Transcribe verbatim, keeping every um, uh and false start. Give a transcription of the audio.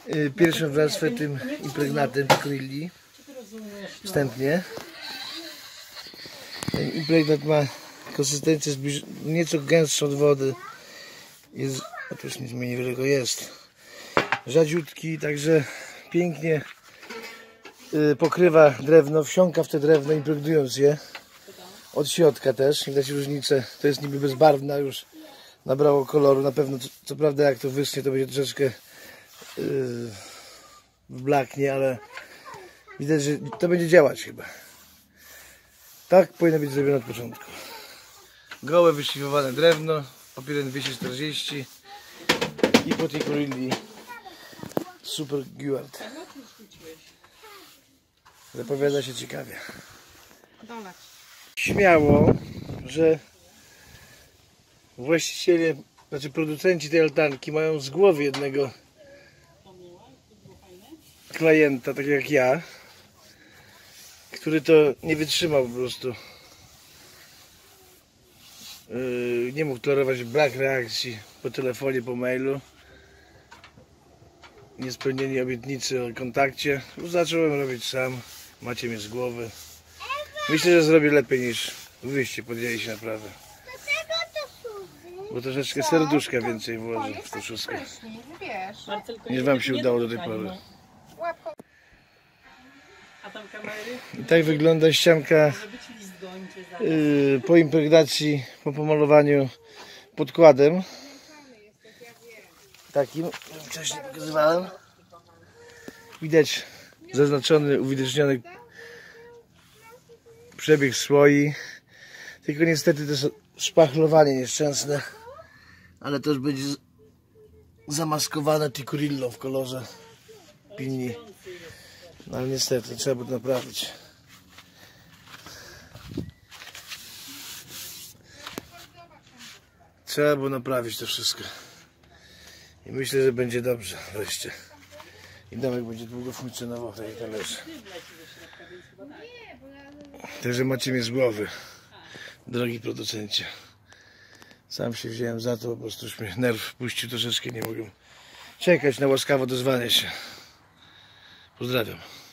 pierwszą warstwę tym impregnatem Tikrilli. Wstępnie. Ten impregnat ma konsystencję nieco gęstszą od wody. Jest, otóż nic mniej wiele go jest. Rzadziutki, także pięknie pokrywa drewno, wsiąka w te drewno, impregnując je. Od środka też, widać różnicę. To jest niby bezbarwna, już nabrało koloru. Na pewno, co, co prawda jak to wyschnie, to będzie troszeczkę yy, blaknie, ale widać, że to będzie działać chyba. Tak powinno być zrobione od początku. Gołe, wyszlifowane drewno, papierem dwieście czterdzieści i po Tikrilli Super Guard. Zapowiada się ciekawie. Śmiało, że właściciele, znaczy producenci tej altanki mają z głowy jednego klienta, tak jak ja, który to nie wytrzymał po prostu. Yy, nie mógł tolerować brak reakcji po telefonie, po mailu, niespełnienie obietnicy o kontakcie. Zacząłem robić sam, macie mnie z głowy. Myślę, że zrobię lepiej niż wyście podjęli się naprawdę. Bo troszeczkę serduszka więcej włożę w to wszystko, niż wam się udało do tej pory. I tak wygląda ścianka yy, po impregnacji, po pomalowaniu podkładem. Takim wcześniej pokazywałem. Widać zaznaczony, uwidoczniony przebieg słoi. Tylko niestety to jest szpachlowanie nieszczęsne. Ale to już będzie zamaskowane Tikrillą w kolorze pinni. No ale niestety trzeba by to naprawić. Trzeba było naprawić to wszystko. I myślę, że będzie dobrze wreszcie. I domek będzie długo funkcjonował w takiej talerze. Także macie mnie z głowy, drogi producencie. Sam się wziąłem za to, po prostu już mnie nerw puścił troszeczkę, nie mogłem czekać na łaskawe odezwanie się. Pozdrawiam.